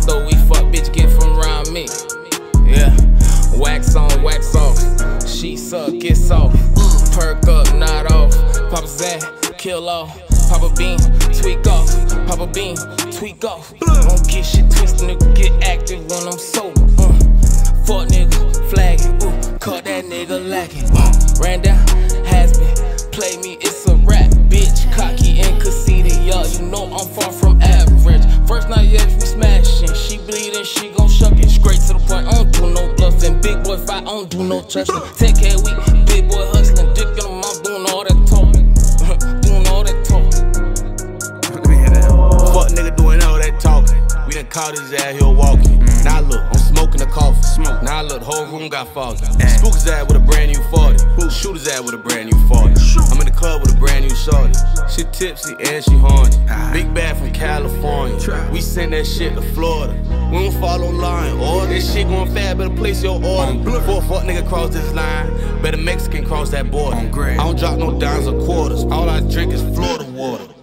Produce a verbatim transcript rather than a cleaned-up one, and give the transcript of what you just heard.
so we fuck bitch get from around me. Yeah, wax on, wax off. She suck, get soft. Perk up, not off. Papa Zan, kill off. Papa Bean, tweak off. Papa Bean, tweak off. Don't get shit twisted, nigga, get active when I'm sober. Uh. Fuck nigga, flagging, ooh, caught that nigga lacking. Uh. Ran down, has been, play me, it's a rap, bitch. Cocky and conceited, y'all, you know I'm far from average. First night, yes, we smashing. She bleeding, she gon' shuck it. Straight to the point, I don't do no bluffing. Big boy fight, I don't do no trusting. ten K a week, big boy hustling. Dick in the mouth, doing all that talking. Doing all that talking. Let me hear that. Fuck nigga doing all that talking. We done caught his ass here walking. Mm. Now look, I'm smoking the coffee. Smoke. Now look, the whole room got foggy. Spook his ass with a brand new forty. Shoot his ass with a brand new forty. I'm in the club with a brand new shorty. She tipsy and she horny. Big bad from California. We send that shit to Florida. We don't follow line. Or this shit going fast, better place your order. Before a fuck nigga cross this line, better Mexican cross that border. I don't drop no dimes or quarters. All I drink is Florida water.